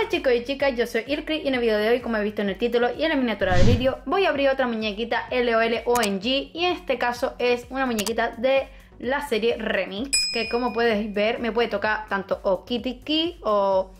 Hola chicos y chicas, yo soy Irkri y en el video de hoy, como he visto en el título y en la miniatura del vídeo, voy a abrir otra muñequita LOL ONG, y en este caso es una muñequita de la serie Remix, que como puedes ver me puede tocar tanto o Kitty Key o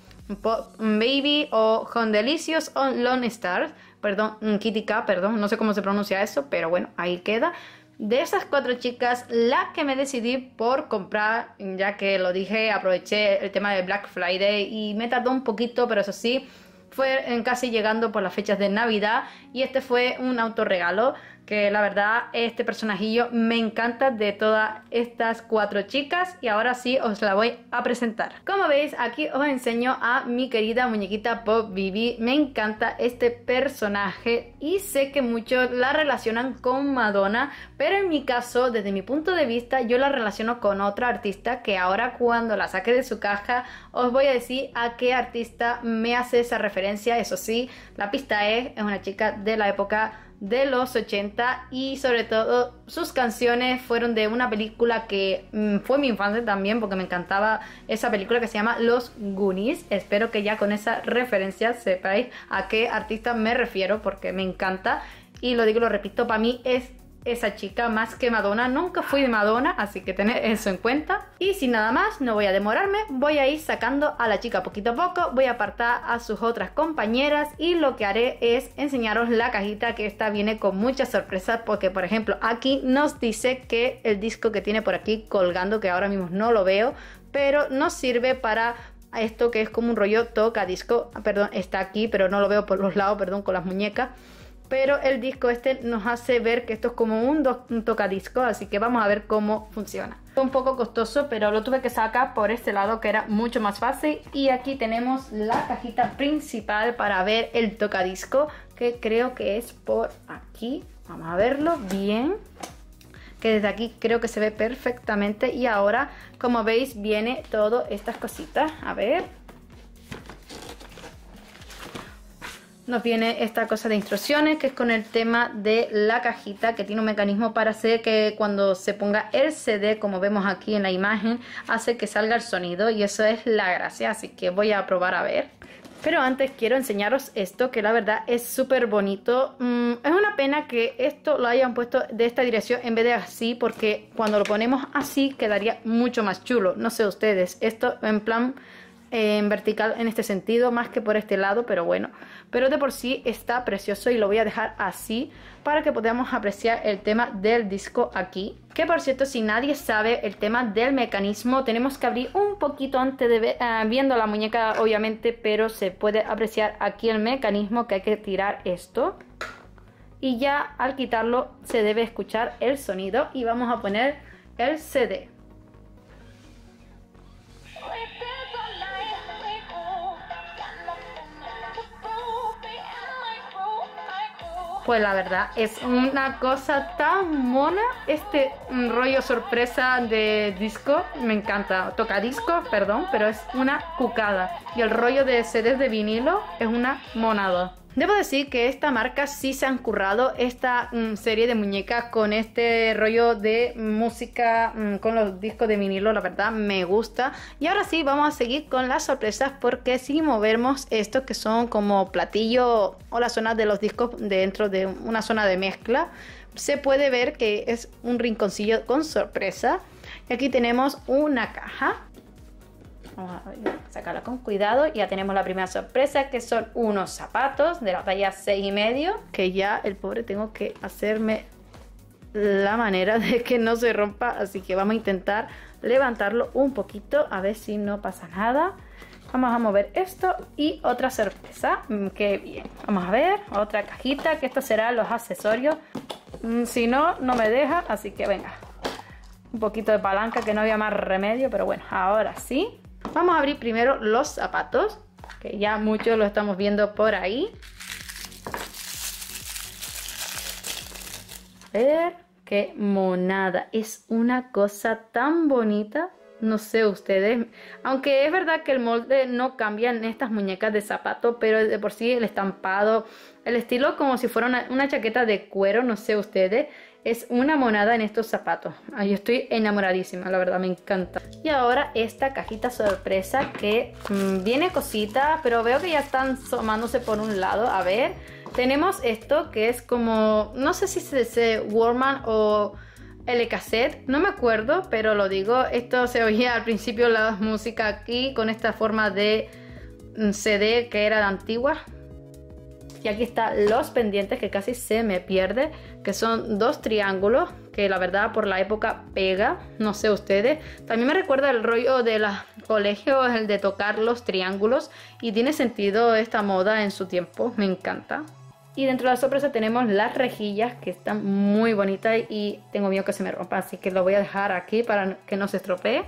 Baby o Hondelicious o Lone Stars, perdón, Kitty K, perdón, no sé cómo se pronuncia eso, pero bueno, ahí queda. De esas 4 chicas, la que me decidí por comprar, ya que lo dije, aproveché el tema de Black Friday y me tardó un poquito, pero eso sí, fue casi llegando por las fechas de Navidad, y este fue un autorregalo que la verdad este personajillo me encanta de todas estas 4 chicas, y ahora sí os la voy a presentar. Como veis, aquí os enseño a mi querida muñequita Pop Bibi. Me encanta este personaje y sé que muchos la relacionan con Madonna, pero en mi caso, desde mi punto de vista, yo la relaciono con otra artista, que ahora cuando la saque de su caja os voy a decir a qué artista me hace esa referencia. Eso sí, la pista es una chica de la época de los 80, y sobre todo sus canciones fueron de una película que fue mi infancia también, porque me encantaba esa película que se llama Los Goonies. Espero que ya con esa referencia sepáis a qué artista me refiero, porque me encanta, y lo digo y lo repito, para mí es esa chica más que Madonna. Nunca fui de Madonna, así que tened eso en cuenta. Y sin nada más, no voy a demorarme, voy a ir sacando a la chica poquito a poco, voy a apartar a sus otras compañeras, y lo que haré es enseñaros la cajita, que esta viene con muchas sorpresas, porque por ejemplo aquí nos dice que el disco que tiene por aquí colgando, que ahora mismo no lo veo, pero nos sirve para esto que es como un rollo tocadisco. Perdón, está aquí pero no lo veo por los lados, perdón, con las muñecas. Pero el disco este nos hace ver que esto es como un tocadisco, así que vamos a ver cómo funciona. Fue un poco costoso, pero lo tuve que sacar por este lado, que era mucho más fácil. Y aquí tenemos la cajita principal para ver el tocadisco, que creo que es por aquí. Vamos a verlo bien, que desde aquí creo que se ve perfectamente. Y ahora, como veis, viene todas estas cositas. A ver, nos viene esta cosa de instrucciones, que es con el tema de la cajita, que tiene un mecanismo para hacer que cuando se ponga el CD, como vemos aquí en la imagen, hace que salga el sonido, y eso es la gracia, así que voy a probar a ver. Pero antes quiero enseñaros esto, que la verdad es súper bonito. Es una pena que esto lo hayan puesto de esta dirección en vez de así, porque cuando lo ponemos así quedaría mucho más chulo. No sé ustedes, esto en plan en vertical en este sentido más que por este lado, pero bueno, pero de por sí está precioso, y lo voy a dejar así para que podamos apreciar el tema del disco aquí. Que por cierto, si nadie sabe el tema del mecanismo, tenemos que abrir un poquito antes de ver, viendo la muñeca obviamente, pero se puede apreciar aquí el mecanismo, que hay que tirar esto, y ya al quitarlo se debe escuchar el sonido. Y vamos a poner el CD. Pues la verdad es una cosa tan mona este rollo sorpresa de disco. Me encanta, tocadiscos, perdón, pero es una cucada. Y el rollo de CDs de vinilo es una monada. Debo decir que esta marca sí se han currado esta serie de muñecas con este rollo de música con los discos de vinilo. La verdad me gusta. Y ahora sí vamos a seguir con las sorpresas, porque si movemos estos que son como platillo o la zona de los discos dentro de una zona de mezcla, se puede ver que es un rinconcillo con sorpresa. Y aquí tenemos una caja. Vamos a sacarla con cuidado. Ya tenemos la primera sorpresa, que son unos zapatos de la talla 6,5, que ya el pobre tengo que hacerme la manera de que no se rompa, así que vamos a intentar levantarlo un poquito a ver si no pasa nada. Vamos a mover esto, y otra sorpresa, que bien, vamos a ver otra cajita, que estos serán los accesorios. Si no, no me deja, así que venga, un poquito de palanca, que no había más remedio, pero bueno, ahora sí. Vamos a abrir primero los zapatos, que ya muchos lo estamos viendo por ahí. A ver, qué monada. Es una cosa tan bonita. No sé ustedes, aunque es verdad que el molde no cambia en estas muñecas de zapato, pero de por sí el estampado, el estilo como si fuera una chaqueta de cuero, no sé ustedes, es una monada en estos zapatos. Yo estoy enamoradísima, la verdad, me encanta. Y ahora esta cajita sorpresa que viene cosita, pero veo que ya están asomándose por un lado. A ver, tenemos esto que es como, no sé si se dice Walkman o el cassette, no me acuerdo, pero lo digo. Esto se oía al principio la música aquí con esta forma de CD que era de antigua. Y aquí están los pendientes que casi se me pierde, que son 2 triángulos, que la verdad por la época pega, no sé ustedes. También me recuerda el rollo de los colegios, el de tocar los triángulos, y tiene sentido esta moda en su tiempo, me encanta. Y dentro de la sorpresa tenemos las rejillas que están muy bonitas y tengo miedo que se me rompa, así que lo voy a dejar aquí para que no se estropee.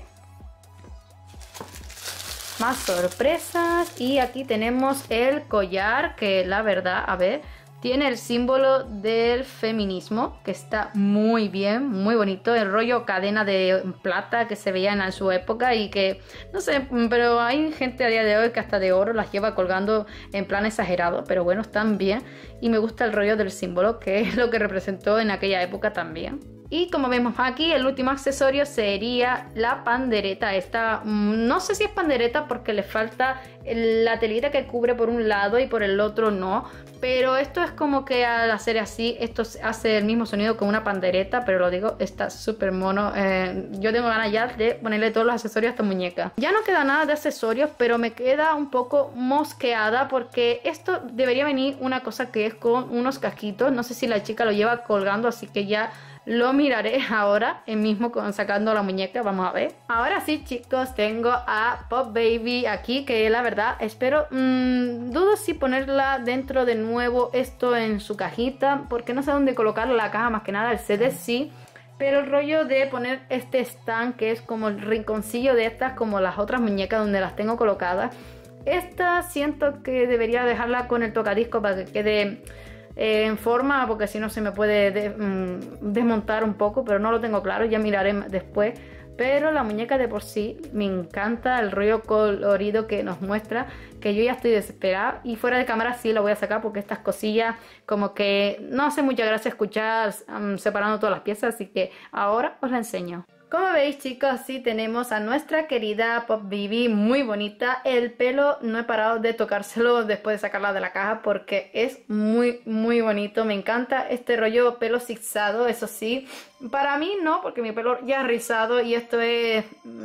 Más sorpresas, y aquí tenemos el collar que la verdad, a ver, tiene el símbolo del feminismo que está muy bien, muy bonito. El rollo cadena de plata que se veía en su época y que, no sé, pero hay gente a día de hoy que hasta de oro las lleva colgando en plan exagerado, pero bueno, están bien. Y me gusta el rollo del símbolo, que es lo que representó en aquella época también. Y como vemos aquí, el último accesorio sería la pandereta. Esta, no sé si es pandereta porque le falta la telita que cubre por un lado y por el otro no. Pero esto es como que al hacer así, esto hace el mismo sonido que una pandereta. Pero lo digo, está súper mono. Yo tengo ganas ya de ponerle todos los accesorios a esta muñeca. Ya no queda nada de accesorios, pero me queda un poco mosqueada porque esto debería venir una cosa que es con unos casquitos. No sé si la chica lo lleva colgando, así que ya lo miraré ahora mismo sacando la muñeca. Vamos a ver. Ahora sí, chicos, tengo a Pop Baby aquí, que la verdad espero, dudo si ponerla dentro de nuevo esto en su cajita, porque no sé dónde colocar la caja, más que nada el CD sí, pero el rollo de poner este stand que es como el rinconcillo de estas, como las otras muñecas donde las tengo colocadas, esta siento que debería dejarla con el tocadiscos para que quede en forma, porque si no se me puede desmontar un poco, pero no lo tengo claro, ya miraré después. Pero la muñeca de por sí me encanta el rollo colorido que nos muestra, que yo ya estoy desesperada, y fuera de cámara sí la voy a sacar porque estas cosillas como que no hace mucha gracia escuchar separando todas las piezas, así que ahora os la enseño. Como veis, chicos, sí tenemos a nuestra querida Pop Baby, muy bonita. El pelo no he parado de tocárselo después de sacarla de la caja porque es muy muy bonito. Me encanta este rollo pelo zigzado, eso sí. Para mí no, porque mi pelo ya es rizado y esto es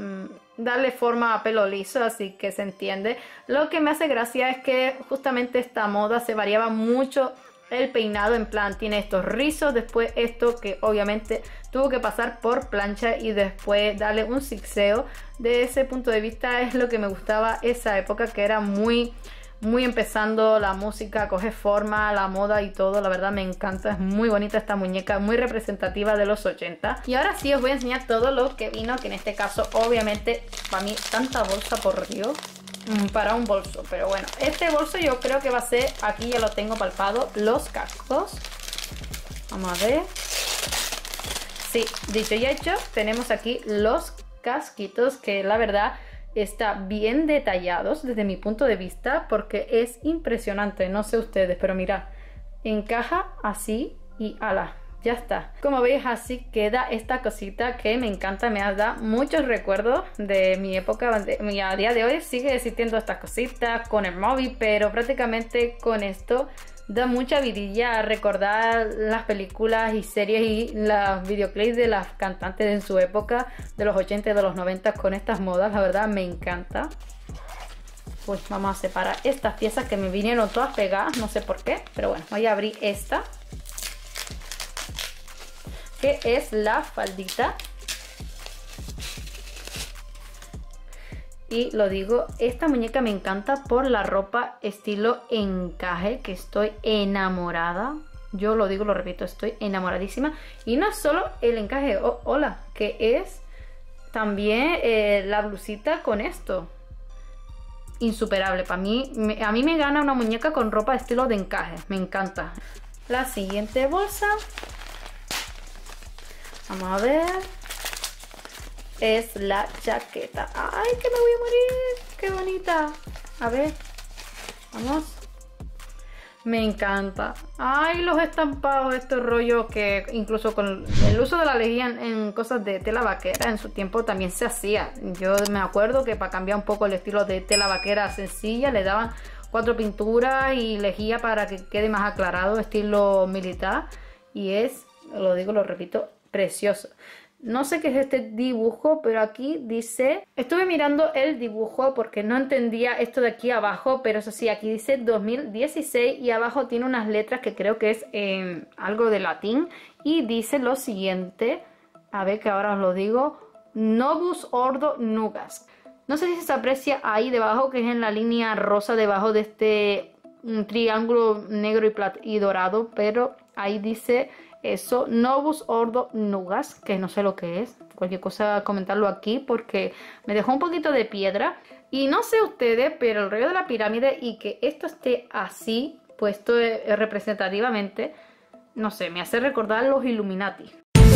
darle forma a pelo liso, así que se entiende. Lo que me hace gracia es que justamente esta moda se variaba mucho el peinado, en plan tiene estos rizos, después esto que obviamente tuvo que pasar por plancha y después darle un zigzeo. De ese punto de vista es lo que me gustaba esa época, que era muy empezando la música, coge forma, la moda y todo. La verdad me encanta, es muy bonita esta muñeca, muy representativa de los 80. Y ahora sí os voy a enseñar todo lo que vino, que en este caso obviamente para mí tanta bolsa, por Dios, para un bolso. Pero bueno, este bolso yo creo que va a ser, aquí ya lo tengo palpado, los cascos. Vamos a ver. Sí, dicho y hecho, tenemos aquí los casquitos que la verdad están bien detallados desde mi punto de vista, porque es impresionante. No sé ustedes, pero mirad, encaja así y ala, ya está. Como veis, así queda esta cosita que me encanta, me da muchos recuerdos de mi época. A día de hoy sigue existiendo estas cositas con el móvil, pero prácticamente con esto da mucha vidilla a recordar las películas y series y los videoclips de las cantantes en su época, de los 80 y de los 90 con estas modas. La verdad me encanta. Pues vamos a separar estas piezas que me vinieron todas pegadas, no sé por qué, pero bueno, voy a abrir esta, que es la faldita. Y lo digo, esta muñeca me encanta por la ropa estilo encaje, que estoy enamorada. Yo lo digo, lo repito, estoy enamoradísima. Y no solo el encaje, hola, que es también la blusita con esto. Insuperable, para mí, a mí me gana una muñeca con ropa estilo de encaje, me encanta. La siguiente bolsa, vamos a ver, es la chaqueta. ¡Ay, que me voy a morir! ¡Qué bonita! A ver, vamos. Me encanta. Ay, los estampados, estos rollos que incluso con el uso de la lejía en cosas de tela vaquera en su tiempo también se hacía. Yo me acuerdo que para cambiar un poco el estilo de tela vaquera sencilla le daban 4 pinturas y lejía para que quede más aclarado, estilo militar. Y es, lo digo, lo repito, precioso. No sé qué es este dibujo, pero aquí dice... Estuve mirando el dibujo porque no entendía esto de aquí abajo, pero eso sí, aquí dice 2016 y abajo tiene unas letras que creo que es algo de latín. Y dice lo siguiente, a ver que ahora os lo digo, Novus Ordo Nugans. No sé si se aprecia ahí debajo, que es en la línea rosa debajo de este triángulo negro y dorado, pero ahí dice... Eso, Novus Ordo Nugans, que no sé lo que es. Cualquier cosa comentarlo aquí porque me dejó un poquito de piedra. Y no sé ustedes, pero el rollo de la pirámide y que esto esté así, puesto representativamente, no sé, me hace recordar los Illuminati.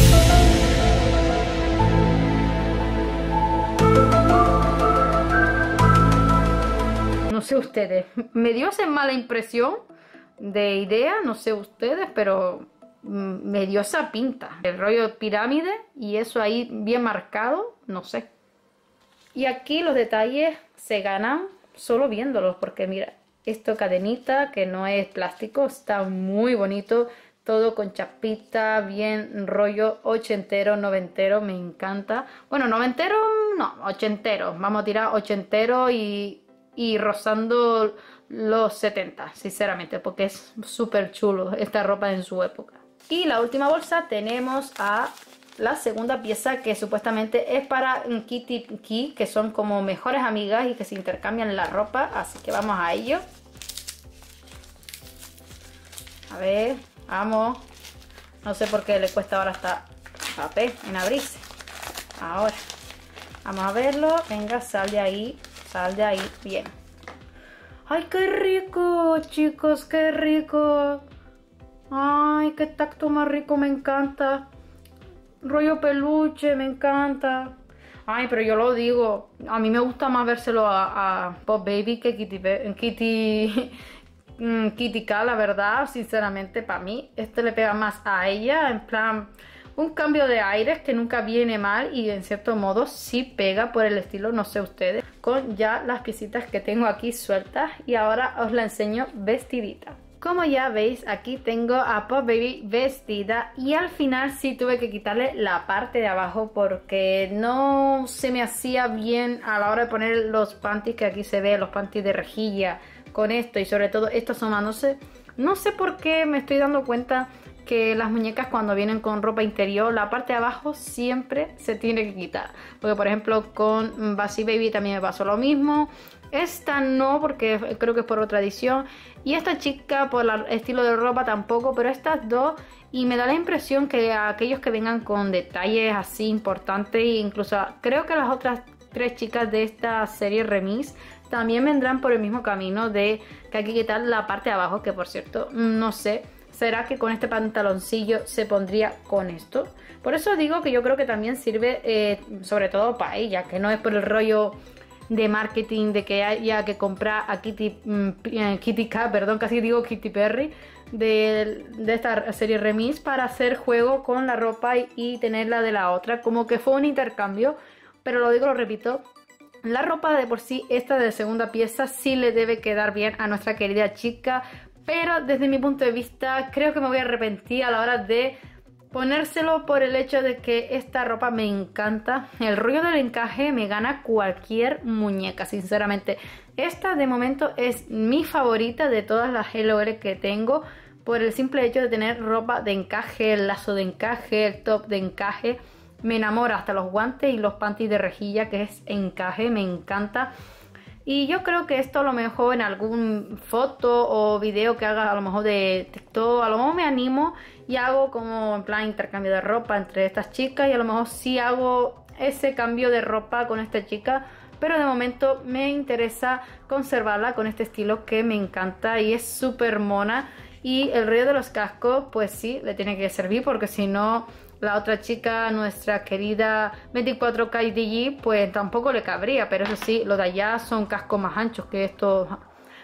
No sé ustedes, me dio esa mala impresión de idea, no sé ustedes, pero... me dio esa pinta, el rollo de pirámide y eso ahí bien marcado, no sé. Y aquí los detalles se ganan solo viéndolos, porque mira, esto cadenita que no es plástico, está muy bonito, todo con chapita, bien rollo ochentero, noventero, me encanta. Bueno, noventero no, ochentero, vamos a tirar ochentero y rozando los 70, sinceramente, porque es súper chulo esta ropa en su época. Y la última bolsa tenemos a la segunda pieza que supuestamente es para Kitty Key, que son como mejores amigas y que se intercambian la ropa, así que vamos a ello. A ver, vamos. No sé por qué le cuesta ahora hasta papel en abrirse. Ahora, vamos a verlo. Venga, sal de ahí, bien. ¡Ay, qué rico, chicos, qué rico! Ay, qué tacto más rico, me encanta. Rollo peluche, me encanta. Ay, pero yo lo digo, a mí me gusta más vérselo a Pop Baby que Kitty Cat, la verdad, sinceramente, para mí. Este le pega más a ella, en plan, un cambio de aires que nunca viene mal y en cierto modo sí pega por el estilo, no sé ustedes, con ya las piecitas que tengo aquí sueltas y ahora os la enseño vestidita. Como ya veis, aquí tengo a Pop Baby vestida y al final sí tuve que quitarle la parte de abajo porque no se me hacía bien a la hora de poner los panties, que aquí se ve los panties de rejilla con esto y sobre todo esto asomándose. No sé por qué me estoy dando cuenta que las muñecas cuando vienen con ropa interior, la parte de abajo siempre se tiene que quitar. Porque por ejemplo con Bassy Baby también me pasó lo mismo. Esta no, porque creo que es por otra edición. Y esta chica por el estilo de ropa tampoco, pero estas dos. Y me da la impresión que a aquellos que vengan con detalles así importantes, e incluso creo que las otras 3 chicas de esta serie Remix también vendrán por el mismo camino de que hay que quitar la parte de abajo, que por cierto, no sé, ¿será que con este pantaloncillo se pondría con esto? Por eso digo que yo creo que también sirve sobre todo para ella, que no es por el rollo de marketing de que haya que comprar a Kitty Cat, perdón, casi digo Kitty Perry, de esta serie Remix para hacer juego con la ropa y tenerla de la otra, como que fue un intercambio, pero lo digo, lo repito, la ropa de por sí, esta de segunda pieza, sí le debe quedar bien a nuestra querida chica, pero desde mi punto de vista creo que me voy a arrepentir a la hora de ponérselo por el hecho de que esta ropa me encanta. El rollo del encaje me gana cualquier muñeca, sinceramente. Esta de momento es mi favorita de todas las LOL que tengo, por el simple hecho de tener ropa de encaje, el lazo de encaje, el top de encaje. Me enamora, hasta los guantes y los panties de rejilla que es encaje, me encanta. Y yo creo que esto a lo mejor en algún foto o video que haga a lo mejor de TikTok, a lo mejor me animo y hago como en plan intercambio de ropa entre estas chicas y a lo mejor sí hago ese cambio de ropa con esta chica, pero de momento me interesa conservarla con este estilo que me encanta y es súper mona. Y el rollo de los cascos pues sí, le tiene que servir porque si no la otra chica, nuestra querida 24KDG, pues tampoco le cabría, pero eso sí, los de allá son cascos más anchos que estos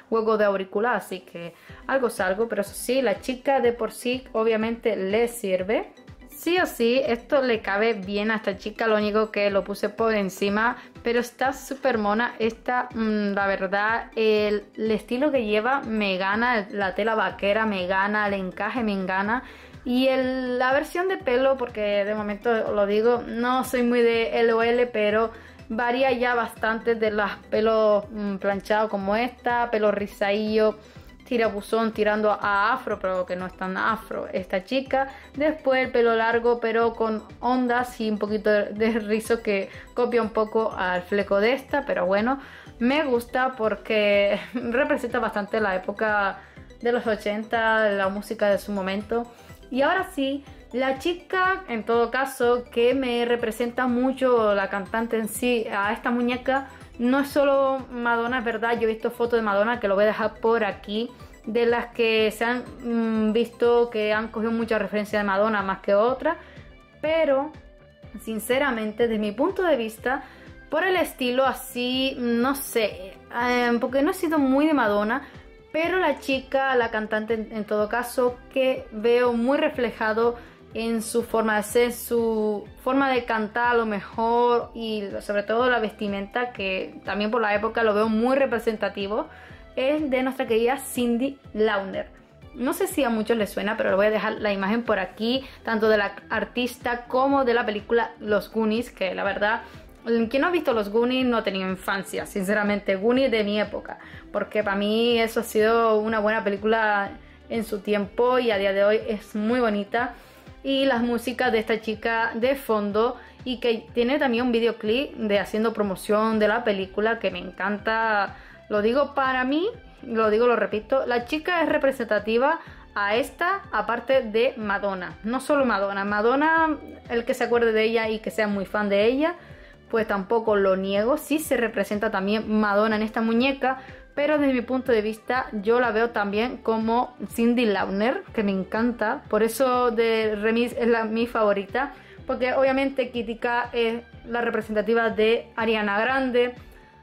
hueco de auricular, así que algo es algo. Pero eso sí, la chica de por sí obviamente le sirve. Sí o sí, esto le cabe bien a esta chica, lo único que lo puse por encima, pero está súper mona. Esta, la verdad, el estilo que lleva me gana, la tela vaquera me gana, el encaje me gana. Y la versión de pelo, porque de momento lo digo, no soy muy de LOL, pero varía ya bastante de los pelos planchados como esta, pelo rizadillo, tirabuzón tirando a afro, pero que no es tan afro esta chica. Después el pelo largo pero con ondas y un poquito de rizo que copia un poco al fleco de esta, pero bueno, me gusta porque representa bastante la época de los 80, la música de su momento. Y ahora sí, la chica en todo caso que me representa mucho, la cantante en sí, a esta muñeca, no es solo Madonna, es verdad. Yo he visto fotos de Madonna, que lo voy a dejar por aquí, de las que se han visto que han cogido mucha referencia de Madonna más que otra, pero sinceramente desde mi punto de vista, por el estilo así, no sé, porque no he sido muy de Madonna, pero la chica, la cantante en todo caso, que veo muy reflejado en su forma de ser, su forma de cantar a lo mejor, y sobre todo la vestimenta, que también por la época lo veo muy representativo, es de nuestra querida Cyndi Lauper. No sé si a muchos les suena, pero le voy a dejar la imagen por aquí, tanto de la artista como de la película Los Goonies, que la verdad, quien no ha visto Los Goonies no ha tenido infancia, sinceramente. Goonies de mi época, porque para mí eso ha sido una buena película en su tiempo y a día de hoy es muy bonita. Y las músicas de esta chica de fondo, y que tiene también un videoclip de haciendo promoción de la película que me encanta. Lo digo para mí, lo repito, la chica es representativa a esta, aparte de Madonna. No solo Madonna, el que se acuerde de ella y que sea muy fan de ella, pues tampoco lo niego. Sí se representa también Madonna en esta muñeca, pero desde mi punto de vista yo la veo también como Cyndi Lauper, que me encanta. Por eso de Remix es mi favorita, porque obviamente Kitika es la representativa de Ariana Grande.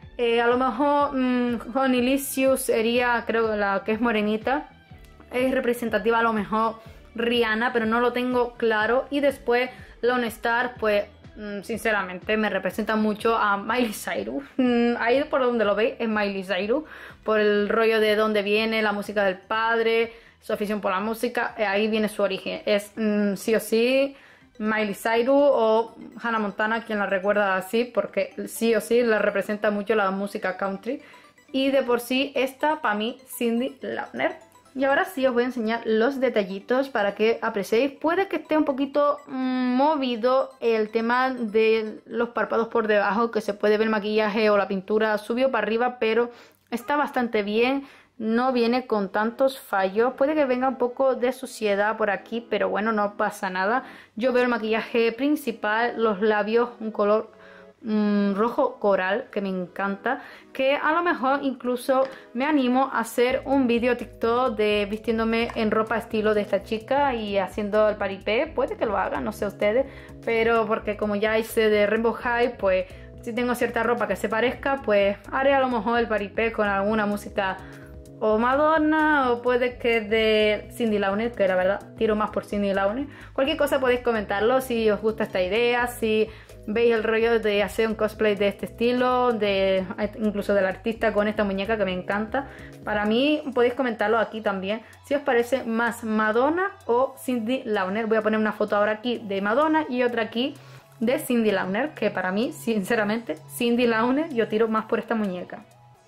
A lo mejor Honey Licious sería, creo, la que es morenita. Es representativa a lo mejor Rihanna, pero no lo tengo claro. Y después Lone Star, pues sinceramente me representa mucho a Miley Cyrus. Ahí por donde lo veis es Miley Cyrus, por el rollo de dónde viene, la música del padre, su afición por la música, ahí viene su origen. Es sí o sí Miley Cyrus o Hannah Montana, quien la recuerda así, porque sí o sí la representa mucho la música country. Y de por sí esta para mí Cyndi Lauper. Y ahora sí os voy a enseñar los detallitos para que apreciéis. Puede que esté un poquito movido el tema de los párpados por debajo, que se puede ver el maquillaje o la pintura subió para arriba, pero está bastante bien. No viene con tantos fallos. Puede que venga un poco de suciedad por aquí, pero bueno, no pasa nada. Yo veo el maquillaje principal, los labios, un color rojo coral que me encanta, que a lo mejor incluso me animo a hacer un vídeo TikTok de vistiéndome en ropa estilo de esta chica y haciendo el paripé. Puede que lo haga, no sé ustedes, pero porque como ya hice de Rainbow High, pues si tengo cierta ropa que se parezca, pues haré a lo mejor el paripé con alguna música o Madonna, o puede que de Cyndi Lauper, que la verdad tiro más por Cyndi Lauper. Cualquier cosa podéis comentarlo si os gusta esta idea, si veis el rollo de hacer un cosplay de este estilo, incluso del artista con esta muñeca que me encanta. Para mí podéis comentarlo aquí también, si os parece más Madonna o Cyndi Lauper. Voy a poner una foto ahora aquí de Madonna y otra aquí de Cyndi Lauper, que para mí, sinceramente, Cyndi Lauper, yo tiro más por esta muñeca.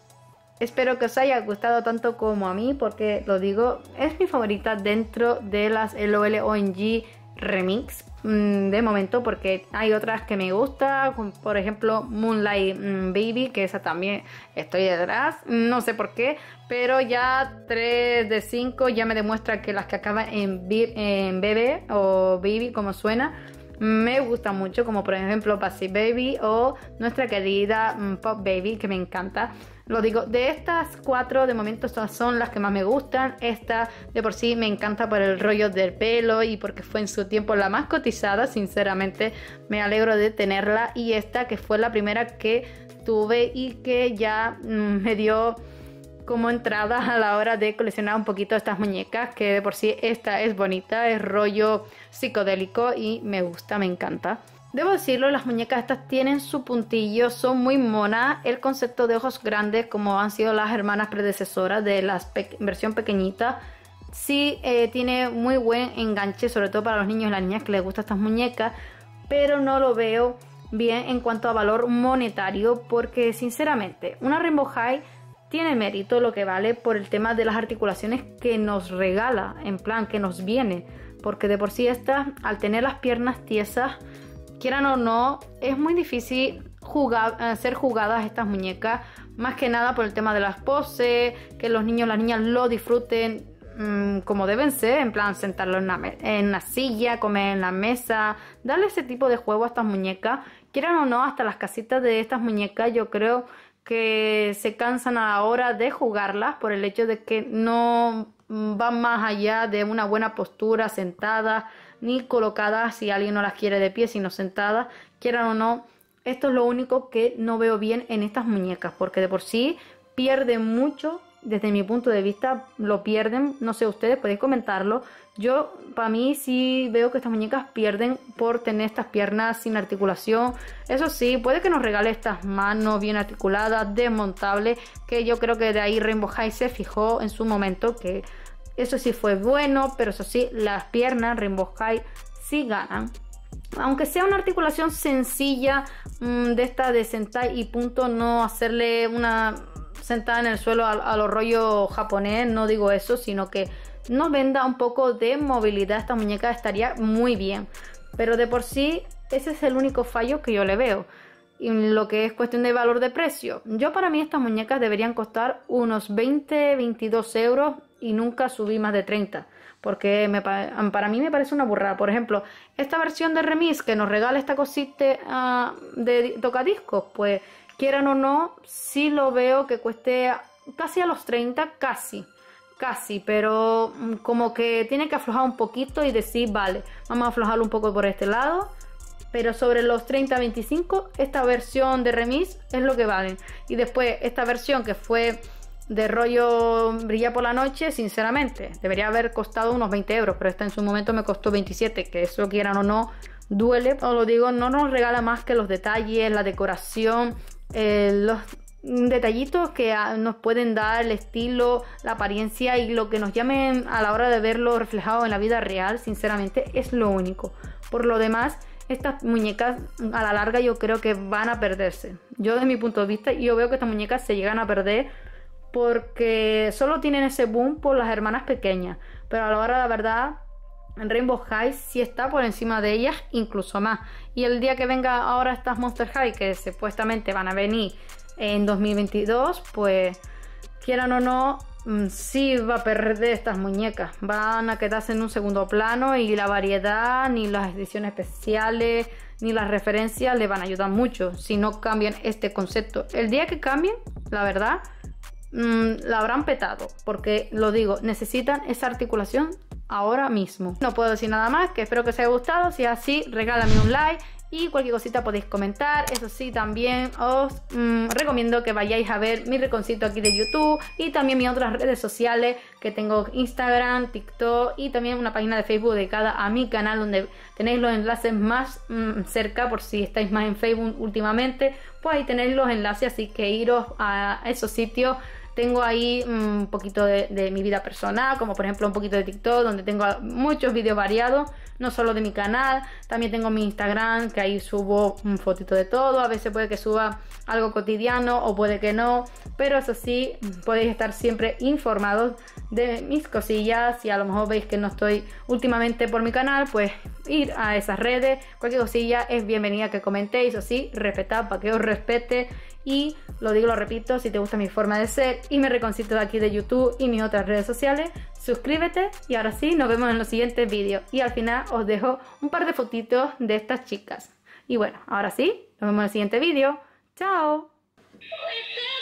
Espero que os haya gustado tanto como a mí, porque lo digo, es mi favorita dentro de las LOL ONG Remix de momento, porque hay otras que me gustan, como por ejemplo Moonlight Baby, que esa también estoy detrás, no sé por qué, pero ya 3 de 5 ya me demuestra que las que acaban en bebé o baby, como suena, me gusta mucho, como por ejemplo Passy Baby o nuestra querida Pop Baby, que me encanta. Lo digo, de estas 4 de momento estas son las que más me gustan. Esta de por sí me encanta por el rollo del pelo y porque fue en su tiempo la más cotizada, sinceramente me alegro de tenerla. Y esta que fue la primera que tuve y que ya me dio como entrada a la hora de coleccionar un poquito estas muñecas, que de por sí esta es bonita, es rollo psicodélico y me gusta, me encanta. Debo decirlo, las muñecas estas tienen su puntillo, son muy monas. El concepto de ojos grandes, como han sido las hermanas predecesoras de la versión pequeñita, sí tiene muy buen enganche, sobre todo para los niños y las niñas que les gustan estas muñecas, pero no lo veo bien en cuanto a valor monetario, porque sinceramente una Rainbow High tiene mérito lo que vale por el tema de las articulaciones que nos regala, en plan que nos viene, porque de por sí estas, al tener las piernas tiesas, quieran o no, es muy difícil ser jugadas estas muñecas, más que nada por el tema de las poses, que los niños y las niñas lo disfruten como deben ser, en plan sentarlo en la silla, comer en la mesa, darle ese tipo de juego a estas muñecas. Quieran o no, hasta las casitas de estas muñecas yo creo que se cansan a la hora de jugarlas por el hecho de que no van más allá de una buena postura sentada, ni colocadas si alguien no las quiere de pie, sino sentadas. Quieran o no, esto es lo único que no veo bien en estas muñecas, porque de por sí pierden mucho. Desde mi punto de vista lo pierden, no sé, ustedes podéis comentarlo. Yo, para mí, sí veo que estas muñecas pierden por tener estas piernas sin articulación. Eso sí, puede que nos regale estas manos bien articuladas, desmontables, que yo creo que de ahí Rainbow High se fijó en su momento, que eso sí fue bueno, pero eso sí, las piernas Rainbow High sí ganan. Aunque sea una articulación sencilla, de esta de sentar y punto, no hacerle una sentada en el suelo a los rollos japonés, no digo eso, sino que nos venda un poco de movilidad. Esta muñeca estaría muy bien, pero de por sí ese es el único fallo que yo le veo. Y lo que es cuestión de valor de precio, yo para mí estas muñecas deberían costar unos 20-22 euros y nunca subí más de 30, porque para mí me parece una burrada. Por ejemplo, esta versión de Remix que nos regala esta cosita de tocadiscos, pues quieran o no, sí lo veo que cueste casi a los 30, casi, pero como que tiene que aflojar un poquito y decir, vale, vamos a aflojarlo un poco por este lado, pero sobre los 30-25, esta versión de Remix es lo que valen. Y después esta versión que fue de rollo brilla por la noche, sinceramente, debería haber costado unos 20 euros, pero esta en su momento me costó 27, que eso quieran o no, duele. Os lo digo, no nos regala más que los detalles, la decoración, los detallitos que nos pueden dar el estilo, la apariencia y lo que nos llamen a la hora de verlo reflejado en la vida real, sinceramente es lo único. Por lo demás, estas muñecas a la larga yo creo que van a perderse. Yo desde mi punto de vista, yo veo que estas muñecas se llegan a perder porque solo tienen ese boom por las hermanas pequeñas, pero a la hora de la verdad Rainbow High sí está por encima de ellas, incluso más. Y el día que venga ahora estas Monster High, que supuestamente van a venir en 2022, pues quieran o no, sí va a perder estas muñecas. Van a quedarse en un segundo plano y la variedad, ni las ediciones especiales, ni las referencias le van a ayudar mucho si no cambian este concepto. El día que cambien, la verdad, la habrán petado, porque lo digo, necesitan esa articulación ahora mismo. No puedo decir nada más, que espero que os haya gustado. Si es así, regálame un like y cualquier cosita podéis comentar. Eso sí, también os recomiendo que vayáis a ver mi rinconcito aquí de YouTube y también mis otras redes sociales, que tengo Instagram, TikTok y también una página de Facebook dedicada a mi canal, donde tenéis los enlaces más cerca, por si estáis más en Facebook últimamente, pues ahí tenéis los enlaces, así que iros a esos sitios. Tengo ahí un poquito de mi vida personal, como por ejemplo un poquito de TikTok, donde tengo muchos vídeos variados, no solo de mi canal. También tengo mi Instagram, que ahí subo un fotito de todo. A veces puede que suba algo cotidiano o puede que no, pero eso sí, podéis estar siempre informados de mis cosillas. Y a lo mejor veis que no estoy últimamente por mi canal, pues ir a esas redes. Cualquier cosilla es bienvenida que comentéis, o sí, respetad para que os respete. Y lo digo, lo repito, si te gusta mi forma de ser y me reconcito de aquí de YouTube y mis otras redes sociales, suscríbete. Y ahora sí, nos vemos en los siguientes vídeos. Y al final os dejo un par de fotitos de estas chicas. Y bueno, ahora sí, nos vemos en el siguiente vídeo. ¡Chao!